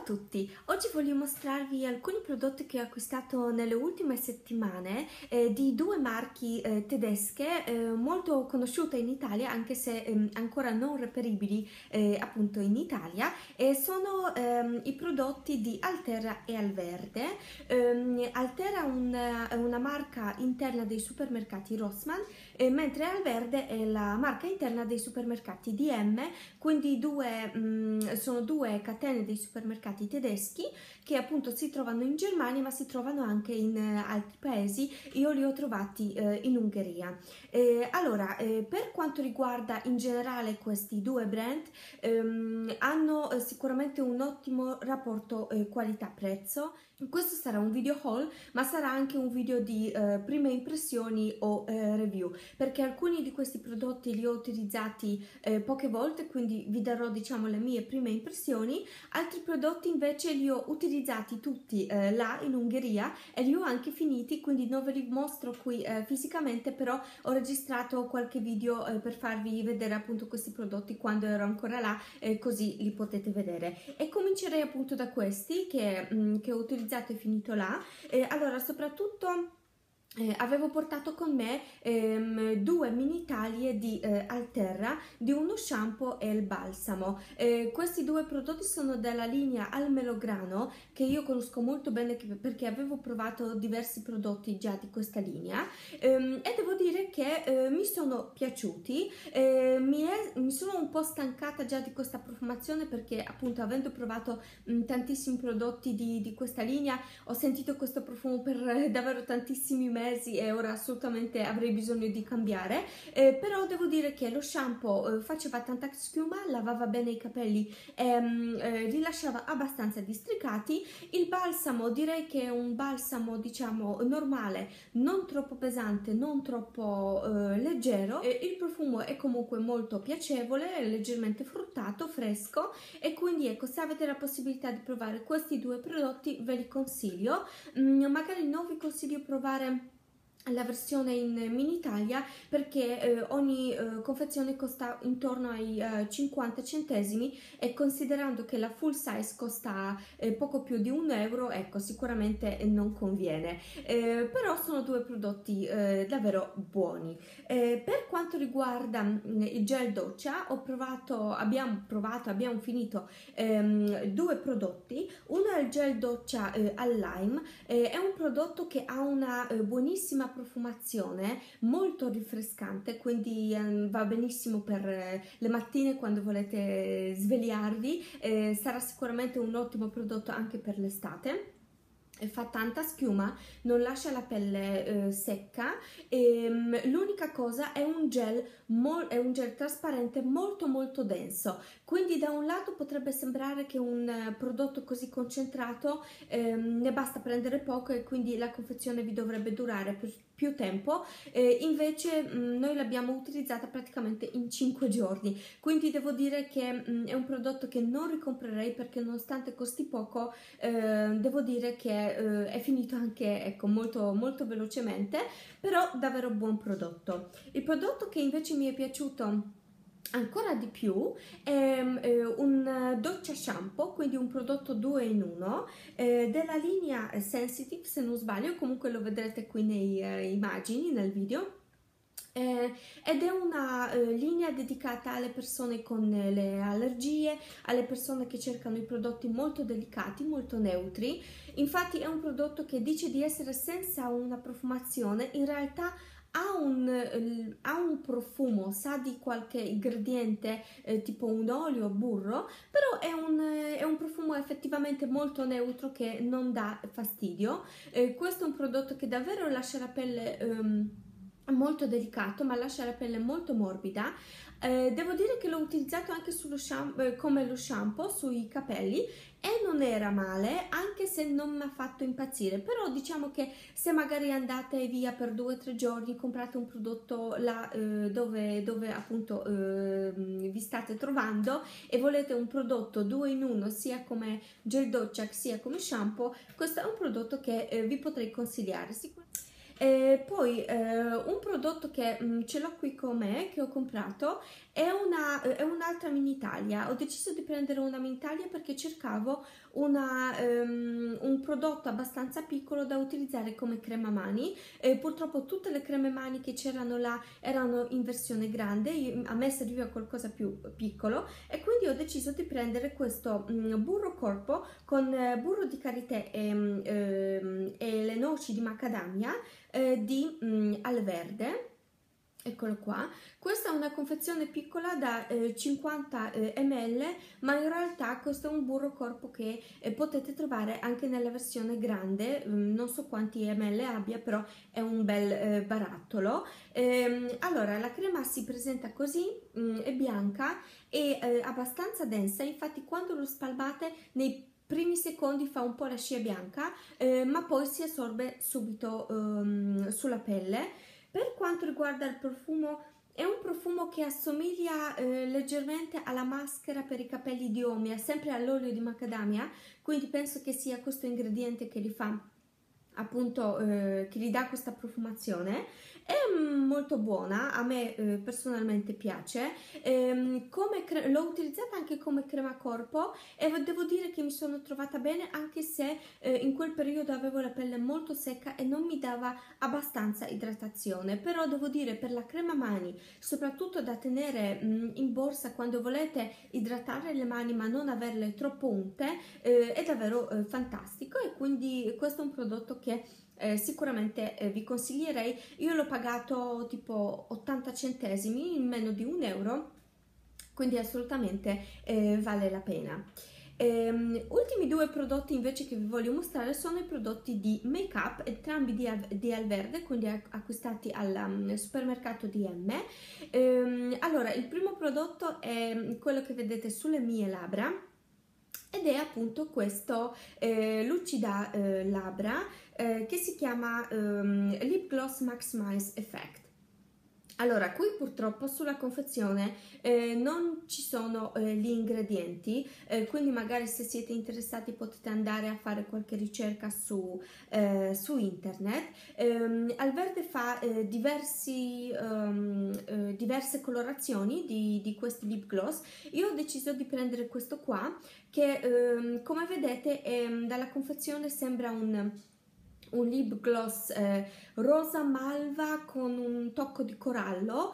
tutti, oggi voglio mostrarvi alcuni prodotti che ho acquistato nelle ultime settimane di due marchi tedesche molto conosciute in Italia, anche se ancora non reperibili appunto in Italia, e sono i prodotti di Altera e Alverde. Altera è una marca interna dei supermercati Rossmann, mentre Alverde è la marca interna dei supermercati DM, quindi sono due catene dei supermercati tedeschi che appunto si trovano in Germania, ma si trovano anche in altri paesi. Io li ho trovati in Ungheria. Per quanto riguarda in generale questi due brand, hanno sicuramente un ottimo rapporto qualità-prezzo. Questo sarà un video haul, ma sarà anche un video di prime impressioni o review, perché alcuni di questi prodotti li ho utilizzati poche volte, quindi vi darò, diciamo, le mie prime impressioni. Altri prodotti invece li ho utilizzati tutti là in Ungheria e li ho anche finiti, quindi non ve li mostro qui fisicamente, però ho registrato qualche video per farvi vedere appunto questi prodotti quando ero ancora là, così li potete vedere. E comincerei appunto da questi che ho utilizzato e finito là. Allora, soprattutto avevo portato con me due mini taglie di Altera, di uno shampoo e il balsamo. Questi due prodotti sono della linea al melograno, che io conosco molto bene perché avevo provato diversi prodotti già di questa linea, e devo dire che mi sono piaciuti. Mi sono un po' stancata già di questa profumazione, perché appunto, avendo provato tantissimi prodotti di questa linea, ho sentito questo profumo per davvero tantissimi mesi e ora assolutamente avrei bisogno di cambiare. Però devo dire che lo shampoo faceva tanta schiuma, lavava bene i capelli e rilasciava abbastanza districati. Il balsamo direi che è un balsamo, diciamo, normale, non troppo pesante, non troppo leggero. Il profumo è comunque molto piacevole, è leggermente fruttato, fresco, e quindi ecco, se avete la possibilità di provare questi due prodotti ve li consiglio. Magari non vi consiglio provare la versione in mini taglia, perché ogni confezione costa intorno ai 50 centesimi, e considerando che la full size costa poco più di €1, ecco, sicuramente non conviene. Però sono due prodotti davvero buoni. Per quanto riguarda il gel doccia, abbiamo finito due prodotti. Uno è il gel doccia al lime, è un prodotto che ha una buonissima profumazione, molto rinfrescante, quindi va benissimo per le mattine quando volete svegliarvi. Sarà sicuramente un ottimo prodotto anche per l'estate. Fa tanta schiuma, non lascia la pelle secca, e l'unica cosa è un gel trasparente molto denso, quindi da un lato potrebbe sembrare che un prodotto così concentrato ne basta prendere poco e quindi la confezione vi dovrebbe durare più tempo. Invece noi l'abbiamo utilizzata praticamente in 5 giorni, quindi devo dire che è un prodotto che non ricomprerei, perché nonostante costi poco, devo dire che è finito anche, ecco, molto velocemente, però davvero buon prodotto. Il prodotto che invece mi è piaciuto ancora di più è un doccia shampoo, quindi un prodotto 2 in 1 della linea Sensitive, se non sbaglio, comunque lo vedrete qui nei immagini, nel video. Ed è una linea dedicata alle persone con le allergie, alle persone che cercano i prodotti molto delicati, molto neutri. Infatti è un prodotto che dice di essere senza una profumazione, in realtà ha un profumo, sa di qualche ingrediente tipo un olio, burro, però è un profumo effettivamente molto neutro, che non dà fastidio. Questo è un prodotto che davvero lascia la pelle molto delicato, ma lascia la pelle molto morbida. Devo dire che l'ho utilizzato anche come lo shampoo sui capelli, e non era male, anche se non mi ha fatto impazzire. Però diciamo che se magari andate via per 2 o 3 giorni, comprate un prodotto là dove appunto vi state trovando, e volete un prodotto 2 in 1 sia come gel doccia sia come shampoo, questo è un prodotto che vi potrei consigliare. Poi un prodotto che ce l'ho qui con me, che ho comprato, è un'altra mini taglia. Ho deciso di prendere una mini taglia perché cercavo un prodotto abbastanza piccolo da utilizzare come crema mani. Purtroppo tutte le creme mani che c'erano là erano in versione grande, a me serviva qualcosa più piccolo e quindi ho deciso di prendere questo burro corpo con burro di karité e le noci di macadamia di Alverde. Eccolo qua, questa è una confezione piccola da 50 ml, ma in realtà questo è un burro corpo che potete trovare anche nella versione grande, non so quanti ml abbia, però è un bel barattolo. Allora, la crema si presenta così, è bianca e abbastanza densa, infatti quando lo spalmate nei primi secondi fa un po' la scia bianca, ma poi si assorbe subito sulla pelle. Per quanto riguarda il profumo, è un profumo che assomiglia leggermente alla maschera per i capelli di Omia, sempre all'olio di macadamia, quindi penso che sia questo ingrediente che li fa appunto, che gli dà questa profumazione. È molto buona, a me personalmente piace. L'ho utilizzata anche come crema corpo e devo dire che mi sono trovata bene, anche se in quel periodo avevo la pelle molto secca e non mi dava abbastanza idratazione. Però devo dire, per la crema mani, soprattutto da tenere in borsa quando volete idratare le mani ma non averle troppo unte, è davvero fantastico, e quindi questo è un prodotto che sicuramente vi consiglierei. Io l'ho pagato tipo 80 centesimi, in meno di un euro, quindi assolutamente vale la pena. Ultimi due prodotti invece che vi voglio mostrare sono i prodotti di make up, entrambi di Alverde, quindi acquistati al supermercato DM. Allora, il primo prodotto è quello che vedete sulle mie labbra ed è appunto questo lucida labbra che si chiama Lip Gloss Maximize Effect. Allora, qui purtroppo sulla confezione non ci sono gli ingredienti, quindi magari se siete interessati potete andare a fare qualche ricerca su internet. Alverde fa diverse colorazioni di questi lip gloss. Io ho deciso di prendere questo qua che come vedete dalla confezione sembra un lip gloss rosa malva con un tocco di corallo,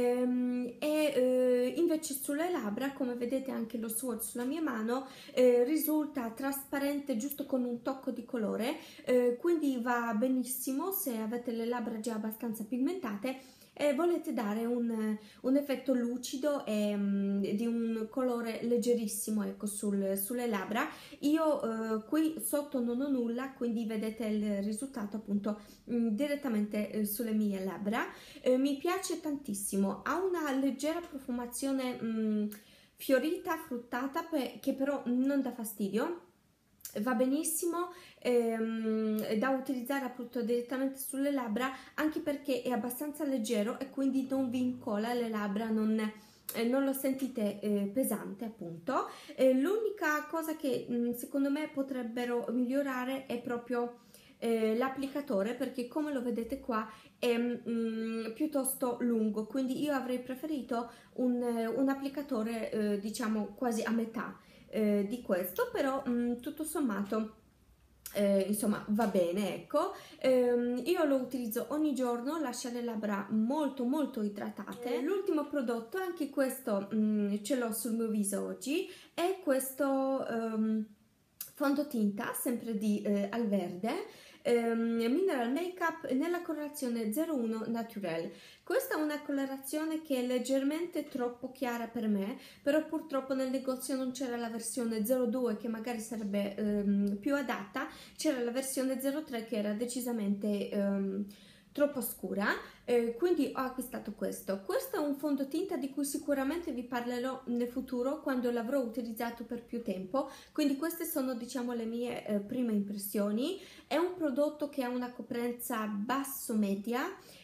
invece sulle labbra, come vedete anche lo swatch sulla mia mano, risulta trasparente giusto con un tocco di colore, quindi va benissimo se avete le labbra già abbastanza pigmentate e volete dare un effetto lucido e di un colore leggerissimo, ecco, sulle labbra. Io qui sotto non ho nulla, quindi vedete il risultato appunto direttamente sulle mie labbra. Mi piace tantissimo, ha una leggera profumazione fiorita, fruttata, che però non dà fastidio. Va benissimo da utilizzare appunto direttamente sulle labbra, anche perché è abbastanza leggero e quindi non vi incolla le labbra, non lo sentite pesante appunto. L'unica cosa che secondo me potrebbero migliorare è proprio l'applicatore, perché come lo vedete qua è piuttosto lungo, quindi io avrei preferito un applicatore diciamo quasi a metà di questo, però tutto sommato insomma va bene, ecco. Io lo utilizzo ogni giorno, lascia le labbra molto molto idratate. L'ultimo prodotto, anche questo ce l'ho sul mio viso oggi, è questo fondotinta sempre di Alverde, Mineral Makeup nella colorazione 01 Naturel. Questa è una colorazione che è leggermente troppo chiara per me, però purtroppo nel negozio non c'era la versione 02 che magari sarebbe più adatta, c'era la versione 03 che era decisamente troppo scura, quindi ho acquistato questo. Questo è un fondotinta di cui sicuramente vi parlerò nel futuro quando l'avrò utilizzato per più tempo, quindi queste sono diciamo le mie prime impressioni. È un prodotto che ha una coprenza basso-media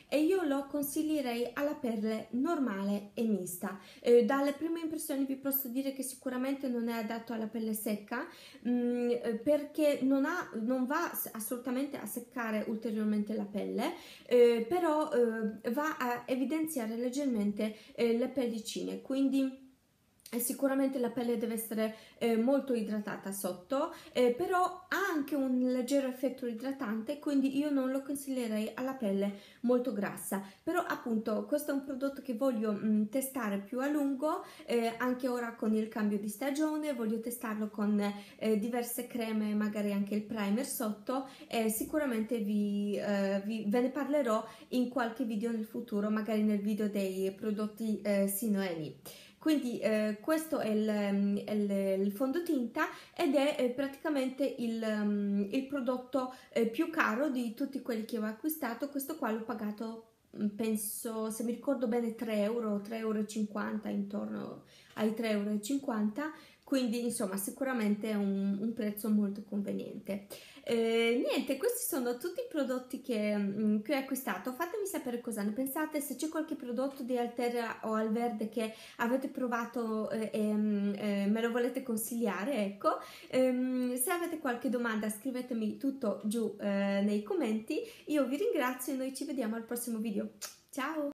e io lo consiglierei alla pelle normale e mista. Dalle prime impressioni vi posso dire che sicuramente non è adatto alla pelle secca, perché non va assolutamente a seccare ulteriormente la pelle, però va a evidenziare leggermente le pellicine, quindi sicuramente la pelle deve essere molto idratata sotto, però ha anche un leggero effetto idratante, quindi io non lo consiglierei alla pelle molto grassa. Però appunto questo è un prodotto che voglio testare più a lungo, anche ora con il cambio di stagione, voglio testarlo con diverse creme, magari anche il primer sotto, e sicuramente ve ne parlerò in qualche video nel futuro, magari nel video dei prodotti Sinoeli. Quindi questo è il fondotinta ed è praticamente il prodotto più caro di tutti quelli che ho acquistato. Questo qua l'ho pagato, penso, se mi ricordo bene, 3 euro, 3,50 euro, intorno ai 3,50 euro, quindi insomma sicuramente è un prezzo molto conveniente. Niente, questi sono tutti i prodotti che ho acquistato. Fatemi sapere cosa ne pensate, se c'è qualche prodotto di Altera o Alverde che avete provato me lo volete consigliare, ecco. Se avete qualche domanda scrivetemi tutto giù nei commenti. Io vi ringrazio e noi ci vediamo al prossimo video. Ciao!